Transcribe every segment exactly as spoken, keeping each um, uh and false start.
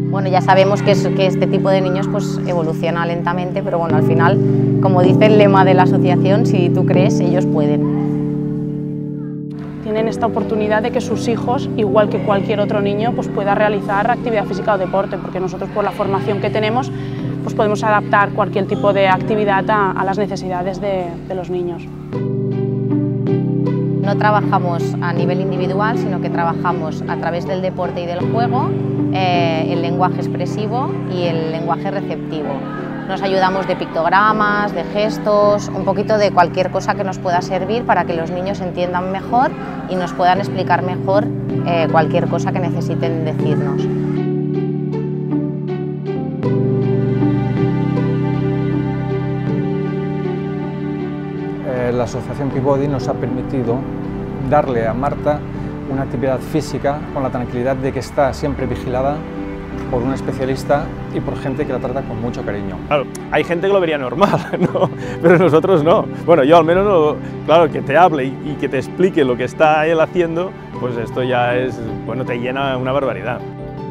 Bueno, ya sabemos que, es, que este tipo de niños pues, evoluciona lentamente, pero bueno, al final, como dice el lema de la asociación, si tú crees, ellos pueden. Tienen esta oportunidad de que sus hijos, igual que cualquier otro niño, pues pueda realizar actividad física o deporte, porque nosotros por la formación que tenemos pues podemos adaptar cualquier tipo de actividad a, a las necesidades de, de los niños. No trabajamos a nivel individual, sino que trabajamos a través del deporte y del juego, eh, el lenguaje expresivo y el lenguaje receptivo. Nos ayudamos de pictogramas, de gestos, un poquito de cualquier cosa que nos pueda servir para que los niños entiendan mejor y nos puedan explicar mejor eh, cualquier cosa que necesiten decirnos. La Asociación Peabody nos ha permitido darle a Marta una actividad física con la tranquilidad de que está siempre vigilada por un especialista y por gente que la trata con mucho cariño. Claro, hay gente que lo vería normal, ¿no? Pero nosotros no. Bueno, yo al menos, no, claro, que te hable y, y que te explique lo que está él haciendo, pues esto ya es, bueno, te llena una barbaridad.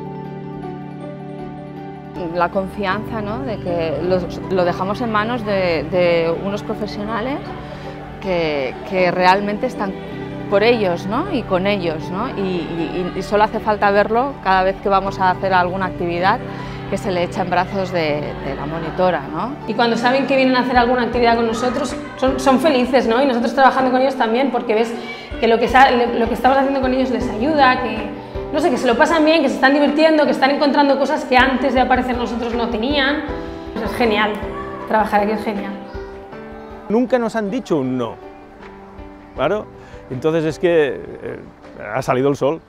La confianza, ¿no?, de que lo, lo dejamos en manos de, de unos profesionales que, que realmente están por ellos, ¿no?, y con ellos, ¿no?, y, y, y solo hace falta verlo cada vez que vamos a hacer alguna actividad, que se le echa en brazos de, de la monitora, ¿no? Y cuando saben que vienen a hacer alguna actividad con nosotros, son, son felices, ¿no?, y nosotros trabajando con ellos también, porque ves que lo que, lo que estamos haciendo con ellos les ayuda, que, no sé, que se lo pasan bien, que se están divirtiendo, que están encontrando cosas que antes de aparecer nosotros no tenían. Eso es genial, trabajar aquí es genial. Nunca nos han dicho un no, claro, entonces es que eh, ha salido el sol.